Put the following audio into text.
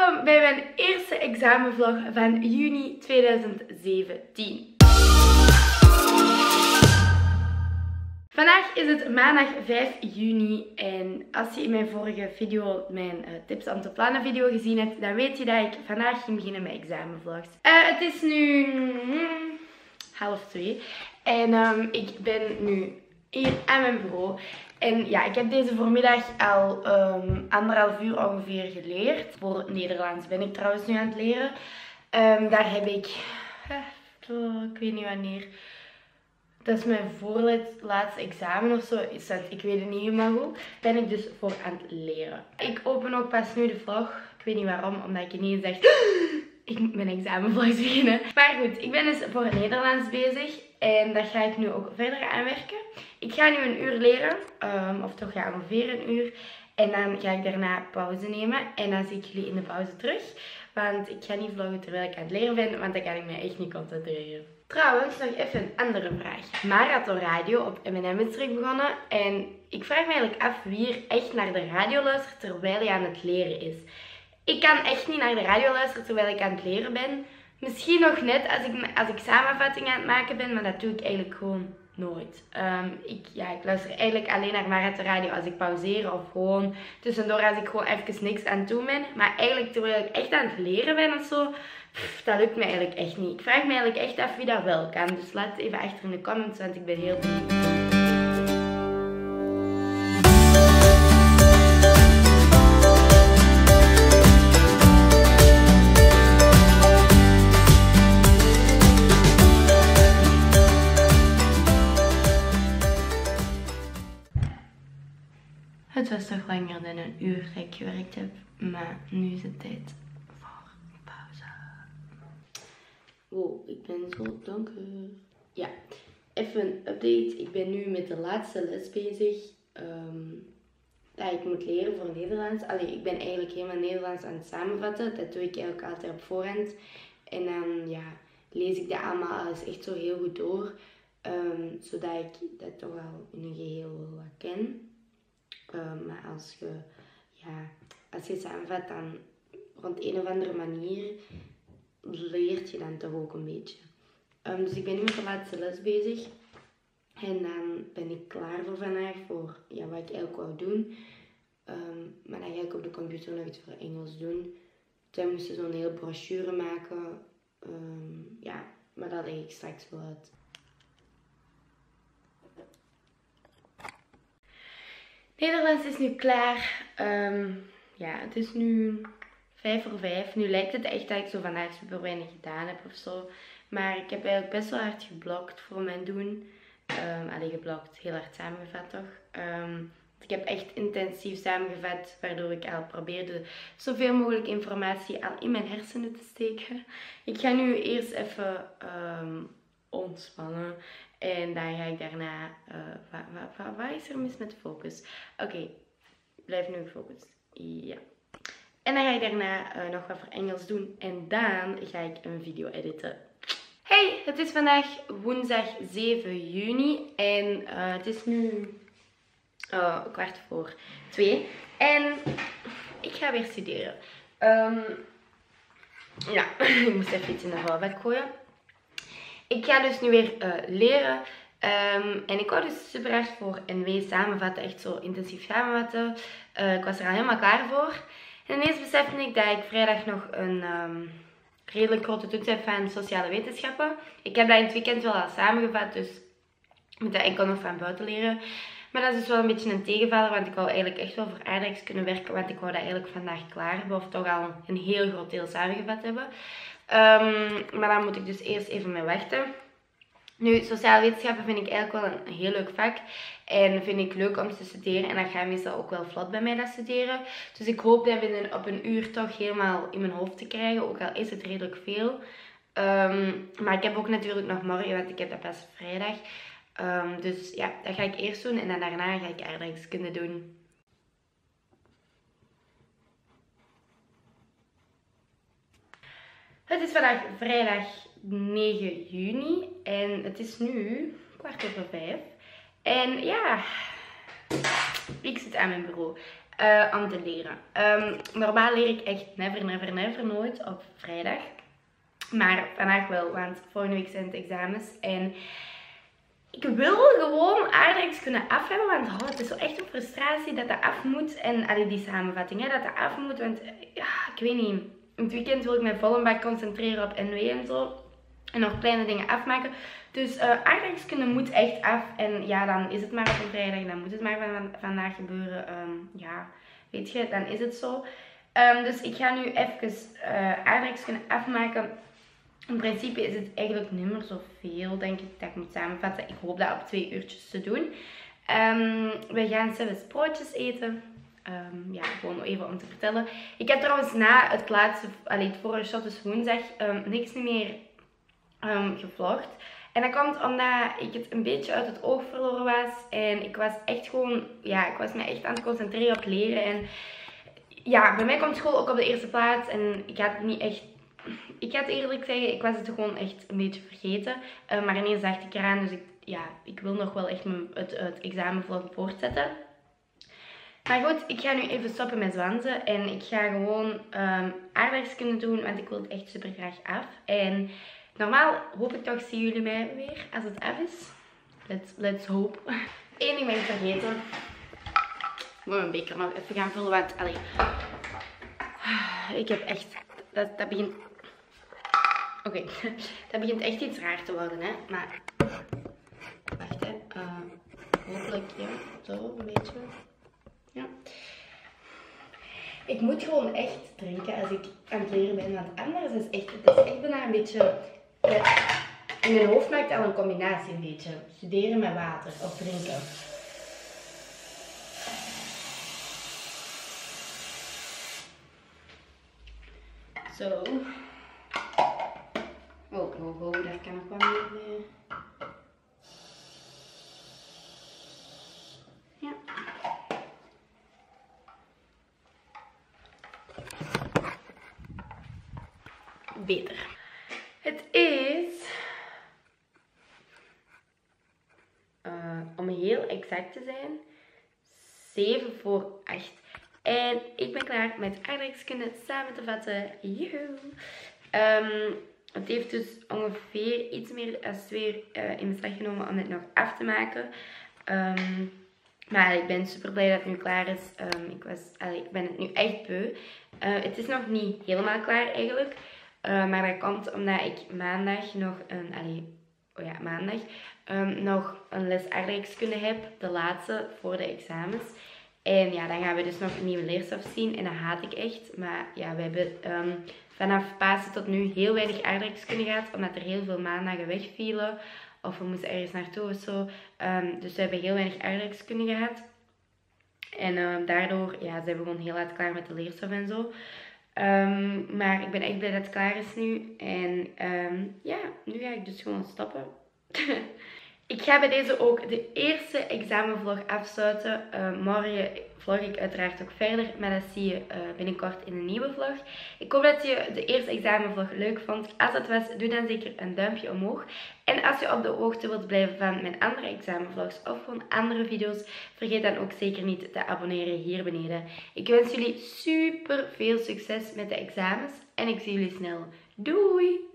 Welkom bij mijn eerste examenvlog van juni 2017. Vandaag is het maandag 5 juni en als je in mijn vorige video mijn tips om te plannen video gezien hebt, dan weet je dat ik vandaag ging beginnen met examenvlogs. Het is nu 1:30 en ik ben nu hier aan mijn bureau. En ja, ik heb deze voormiddag al 1,5 uur ongeveer geleerd. Voor Nederlands ben ik trouwens nu aan het leren. Daar heb ik, ik weet niet wanneer, dat is mijn voorlaatste examen of zo, is dat, ik weet het niet helemaal goed, ben ik dus voor aan het leren. Ik open ook pas nu de vlog, ik weet niet waarom, omdat ik ineens dacht, ik moet mijn examenvlogs beginnen. Maar goed, ik ben dus voor Nederlands bezig en dat ga ik nu ook verder aanwerken. Ik ga nu 1 uur leren, of toch ja, ongeveer 1 uur. En dan ga ik daarna pauze nemen en dan zie ik jullie in de pauze terug. Want ik ga niet vloggen terwijl ik aan het leren ben, want dan kan ik me echt niet concentreren. Trouwens, nog even een andere vraag. Marathon Radio op M&M is terug begonnen. En ik vraag me eigenlijk af wie er echt naar de radio luistert terwijl hij aan het leren is. Ik kan echt niet naar de radio luisteren terwijl ik aan het leren ben. Misschien nog net als ik samenvatting aan het maken ben, maar dat doe ik eigenlijk gewoon nooit. Ik luister eigenlijk alleen naar Marathon Radio als ik pauzeer of gewoon tussendoor als ik gewoon even niks aan het doen ben. Maar eigenlijk terwijl ik echt aan het leren ben of zo, dat lukt me eigenlijk echt niet. Ik vraag me eigenlijk echt af wie dat wel kan. Dus laat het even achter in de comments, want ik ben heel benieuwd. Het was toch langer dan 1 uur dat ik gewerkt heb, maar nu is het tijd voor pauze. Wow, ik ben zo donker. Ja, even een update. Ik ben nu met de laatste les bezig dat ik moet leren voor Nederlands. Allee, ik ben eigenlijk helemaal Nederlands aan het samenvatten. Dat doe ik eigenlijk altijd op voorhand. En dan ja, lees ik dat allemaal alles echt zo heel goed door. Zodat ik dat toch al in een geheel wel wat ken. Maar als je samenvat, dan op een of andere manier leert je dan toch ook een beetje. Dus ik ben nu met de laatste les bezig. En dan ben ik klaar voor vandaag, voor ja, wat ik eigenlijk wou doen. Maar dan ga ik op de computer nog iets voor Engels doen. Toen moesten zo'n hele brochure maken. Ja, maar dat leg ik straks wel uit. Nederlands is nu klaar. Ja, het is nu 5:05. Nu lijkt het echt dat ik zo vandaag super weinig gedaan heb of zo. Maar ik heb eigenlijk best wel hard geblokt voor mijn doen. Alleen geblokt, heel hard samengevat toch. Ik heb echt intensief samengevat, waardoor ik al probeerde zoveel mogelijk informatie al in mijn hersenen te steken. Ik ga nu eerst even ontspannen. En dan ga ik daarna... wat is er mis met focus? Oké, blijf nu gefocust. Ja. En dan ga ik daarna nog wat voor Engels doen. En dan ga ik een video editen. Hey, het is vandaag woensdag 7 juni. En het is nu 1:15. En ik ga weer studeren. Ja, ik moest even iets in de vuilbak gooien. Ik ga dus nu weer leren en ik wou dus super hard voor NW samenvatten, echt zo intensief samenvatten. Ik was er al helemaal klaar voor. En ineens besefte ik dat ik vrijdag nog een redelijk grote toets heb van sociale wetenschappen. Ik heb dat in het weekend wel al samengevat, dus ik moet dat enkel nog van buiten leren. Maar dat is dus wel een beetje een tegenvaller, want ik wou eigenlijk echt wel voor aardrijks kunnen werken, want ik wou dat eigenlijk vandaag klaar hebben, of toch al een heel groot deel samengevat hebben. Maar dan moet ik dus eerst even mee wachten. Nu, sociale wetenschappen vind ik eigenlijk wel een heel leuk vak. En vind ik leuk om te studeren. En dat gaat meestal ook wel vlot bij mij, dat studeren. Dus ik hoop dat binnen op 1 uur toch helemaal in mijn hoofd te krijgen. Ook al is het redelijk veel. Maar ik heb ook natuurlijk nog morgen, want ik heb dat pas vrijdag. Dus ja, dat ga ik eerst doen. En dan daarna ga ik aardrijkskunde doen. Het is vandaag vrijdag 9 juni en het is nu 4:15. En ja, ik zit aan mijn bureau. om te leren. Normaal leer ik echt never nooit op vrijdag. Maar vandaag wel, want volgende week zijn het examens. En ik wil gewoon aardrijks kunnen af hebben, want het is zo echt een frustratie dat dat af moet. En die samenvatting, hè, dat dat af moet, want ja, ik weet niet. In het weekend wil ik me vol een bak concentreren op NW en zo. En nog kleine dingen afmaken. Dus aardrijkskunde moet echt af. En ja, dan is het maar op een vrijdag. Dan moet het maar vandaag gebeuren. Ja, weet je, dan is het zo. Dus ik ga nu even aardrijkskunde afmaken. In principe is het eigenlijk niet meer zoveel, denk ik, dat ik moet samenvatten. Ik hoop dat op 2 uurtjes te doen. We gaan zelfs broodjes eten. Ja, gewoon even om te vertellen. Ik heb trouwens na het laatste, het vorige shot, dus woensdag, niks meer gevlogd. En dat komt omdat ik het een beetje uit het oog verloren was. En ik was echt gewoon, ja, ik was me echt aan het concentreren op leren. En ja, bij mij komt school ook op de eerste plaats. En ik had niet echt, ik ga het eerlijk zeggen, ik was het gewoon echt een beetje vergeten. Maar ineens dacht ik eraan, dus ik wil nog wel echt het examenvlog voortzetten. Maar goed, ik ga nu even stoppen met zwansen. En ik ga gewoon aardrijkskunde doen, want ik wil het echt super graag af. En normaal hoop ik toch, zien jullie mij weer als het af is. Let's hope. Eén ding ben ik vergeten. Ik moet mijn beker nog even gaan vullen, want ik heb echt, dat begint, oké, dat begint echt iets raar te worden, hè. Maar, wacht hè, hopelijk, ja, zo een beetje. Ja. Ik moet gewoon echt drinken als ik aan het leren ben, want anders is het echt bijna een beetje, in mijn hoofd maakt al een combinatie een beetje. Studeren met water of drinken. Zo. Oh, daar kan nog wat meer mee. Ja. Beter. Het is, om heel exact te zijn, 7 voor 8. En ik ben klaar met aardrijkskunde samen te vatten. Joehoe! Het heeft dus ongeveer iets meer dan 2 uur in beslag genomen om dit nog af te maken. Maar ik ben super blij dat het nu klaar is. Ik ben het nu echt beu. Het is nog niet helemaal klaar eigenlijk. Maar dat komt omdat ik maandag nog nog een les aardrijkskunde heb. De laatste voor de examens. En ja, dan gaan we dus nog een nieuwe leerstof zien. En dat haat ik echt. Maar ja, we hebben vanaf Pasen tot nu heel weinig aardrijkskunde gehad. Omdat er heel veel maandagen wegvielen. Of we moesten ergens naartoe of zo. Dus we hebben heel weinig aardrijkskunde gehad. En daardoor zijn we gewoon heel laat klaar met de leerstof en zo. Maar ik ben echt blij dat het klaar is nu. En nu ga ik dus gewoon stoppen. Ik ga bij deze ook de eerste examenvlog afsluiten. Morgen vlog ik uiteraard ook verder, maar dat zie je binnenkort in een nieuwe vlog. Ik hoop dat je de eerste examenvlog leuk vond. Als dat was, doe dan zeker een duimpje omhoog. En als je op de hoogte wilt blijven van mijn andere examenvlogs of gewoon andere video's, vergeet dan ook zeker niet te abonneren hier beneden. Ik wens jullie super veel succes met de examens en ik zie jullie snel. Doei!